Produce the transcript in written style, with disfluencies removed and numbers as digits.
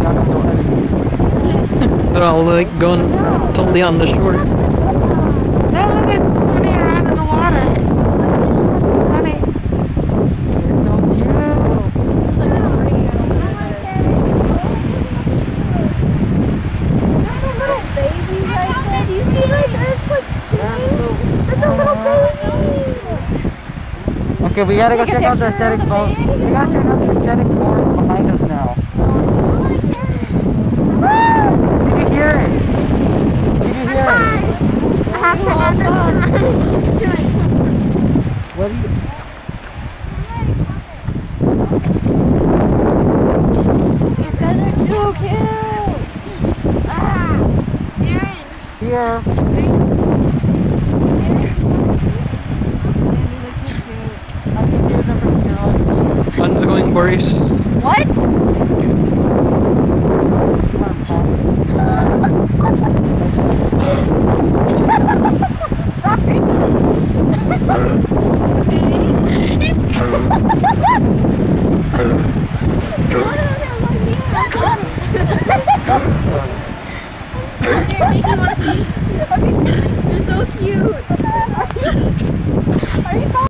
They're all like going totally on the shore. No, look at swimming around in the water. Honey. They're so cute. Little baby right there. Do you see like there's like that's a little baby. Okay, we gotta go check out the aesthetic phone. We gotta check out the aesthetic forest behind us now. Did you hear it? Did you hear it? What do you... These guys are too cute. Here. One's going Boris. What? Sorry. He's Here, Nikki, you wanna see? They're so cute.